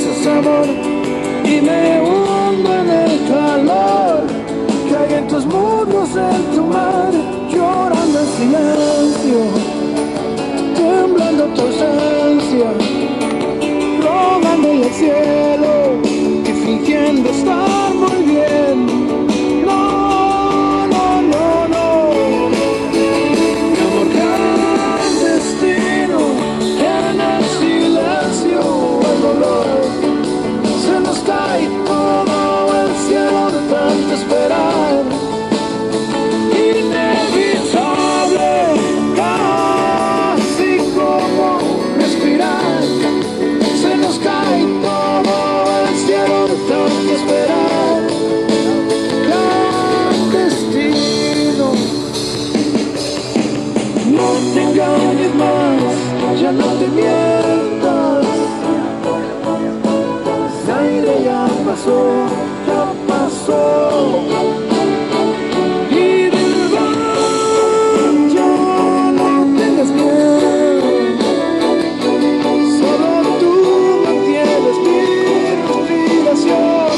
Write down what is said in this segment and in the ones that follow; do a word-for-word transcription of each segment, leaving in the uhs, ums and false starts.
dices amor y me hundo en el calor que hay en tus muslos, en tu mar, llorando en silencio, temblando tu ausencia, rogándole al cielo y fingiendo estar muy bien. No, no, no, no, mi amor clandestino, en el silencio, el dolor, se nos cae todo el cielo de tanto esperar. Inevitable, casi como respirar, se nos cae todo el cielo de tanto esperar. Clandestino, no te engañes más, ya no te mientas. Zaire ya pasó, ya pasó. Y de verdad ya no tengas miedo, solo tú mantienes mi respiración.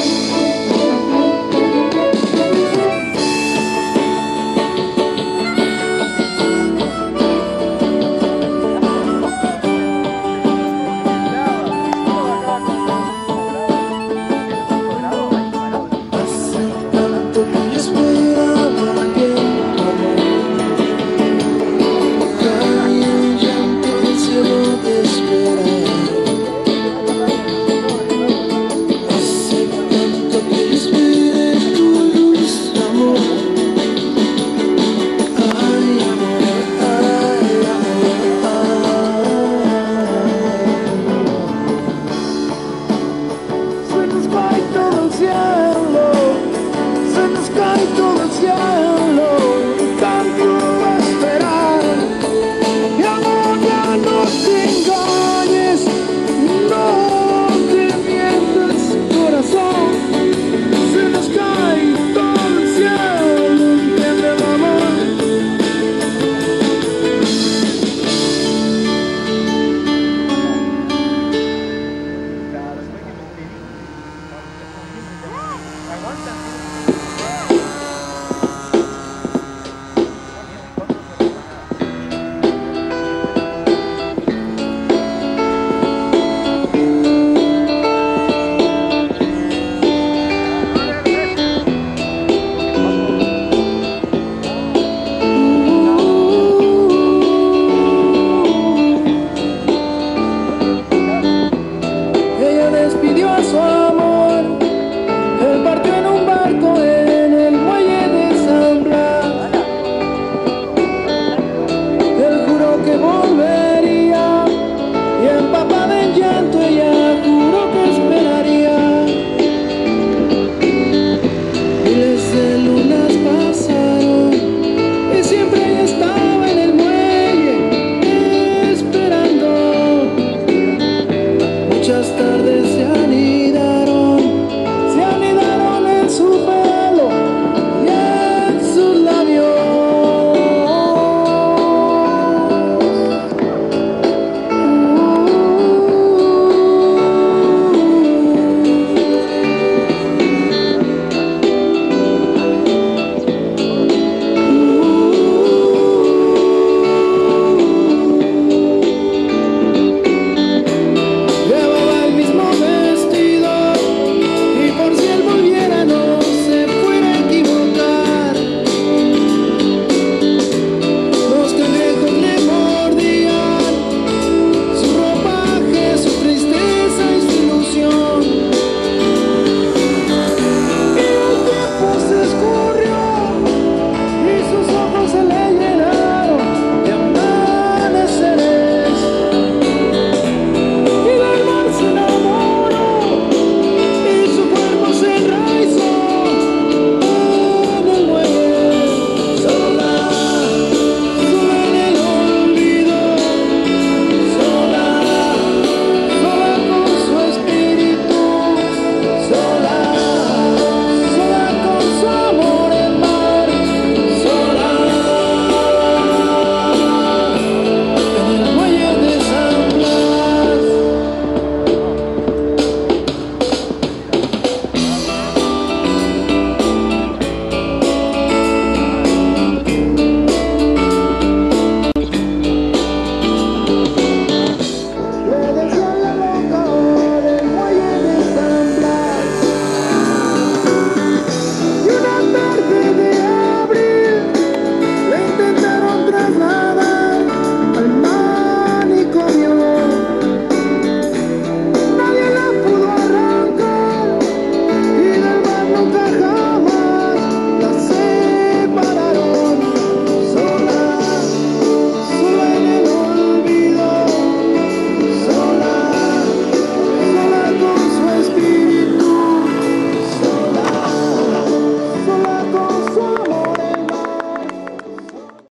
Despidió a su